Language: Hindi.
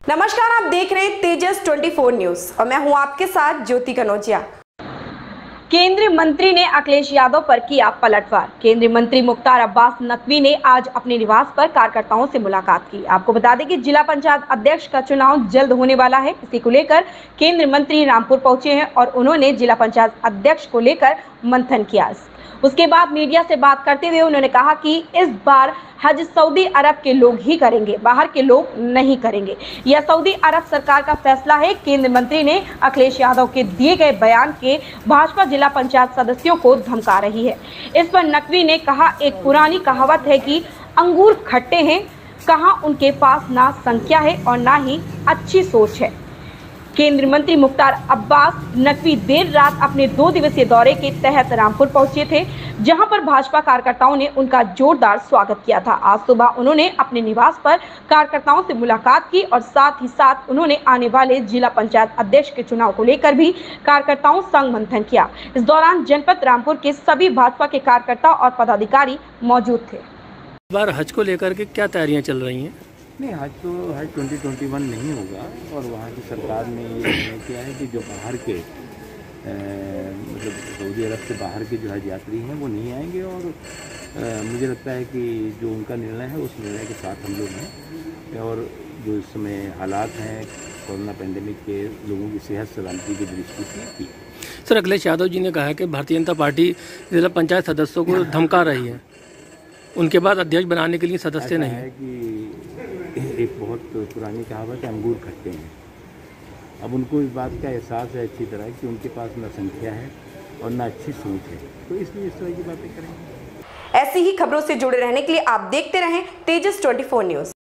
नमस्कार, आप देख रहे हैं तेजस 24 न्यूज और मैं हूं आपके साथ ज्योति कनौजिया। केंद्रीय मंत्री ने अखिलेश यादव पर किया पलटवार। केंद्रीय मंत्री मुख्तार अब्बास नकवी ने आज अपने निवास पर कार्यकर्ताओं से मुलाकात की। आपको बता दें कि जिला पंचायत अध्यक्ष का चुनाव जल्द होने वाला है। इसी को लेकर केंद्रीय मंत्री रामपुर पहुंचे हैं और उन्होंने जिला पंचायत अध्यक्ष को लेकर मंथन किया। उसके बाद मीडिया से बात करते हुए उन्होंने कहा कि इस बार हज सऊदी अरब के लोग ही करेंगे, बाहर के लोग नहीं करेंगे। यह सऊदी अरब सरकार का फैसला है। केंद्रीय मंत्री ने अखिलेश यादव के दिए गए बयान के भाजपा जिला पंचायत सदस्यों को धमका रही है। इस पर नकवी ने कहा, एक पुरानी कहावत है कि अंगूर खट्टे हैं, कहाँ उनके पास ना संख्या है और ना ही अच्छी सोच है। केंद्रीय मंत्री मुख्तार अब्बास नकवी देर रात अपने 2 दिवसीय दौरे के तहत रामपुर पहुंचे थे, जहां पर भाजपा कार्यकर्ताओं ने उनका जोरदार स्वागत किया था। आज सुबह उन्होंने अपने निवास पर कार्यकर्ताओं से मुलाकात की और साथ ही साथ उन्होंने आने वाले जिला पंचायत अध्यक्ष के चुनाव को लेकर भी कार्यकर्ताओं संग मंथन किया। इस दौरान जनपद रामपुर के सभी भाजपा के कार्यकर्ता और पदाधिकारी मौजूद थे। इस बार हज को लेकर के क्या तैयारियां चल रही हैं? नहीं, हज 2021 नहीं होगा और वहाँ की सरकार ने ये निर्णय किया है कि जो बाहर के मतलब सऊदी अरब से बाहर के जो हज यात्री हैं वो नहीं आएंगे। और मुझे लगता है कि जो उनका निर्णय है उस निर्णय के साथ हम लोग हैं। और जो इस समय हालात हैं कोरोना पेंडेमिक के, लोगों की सेहत सलामती की दृष्टि से। सर, अखिलेश यादव जी ने कहा है कि भारतीय जनता पार्टी जिला पंचायत सदस्यों को धमका रही है, उनके बाद अध्यक्ष बनाने के लिए सदस्य नहीं है कि एक बहुत पुरानी कहावत है, अंगूर खट्टे हैं। अब उनको इस बात का एहसास है अच्छी तरह कि उनके पास न संख्या है और न अच्छी सोच है, तो इसलिए इस तरह की बातें करेंगे। ऐसी ही खबरों से जुड़े रहने के लिए आप देखते रहें तेजस 24 न्यूज।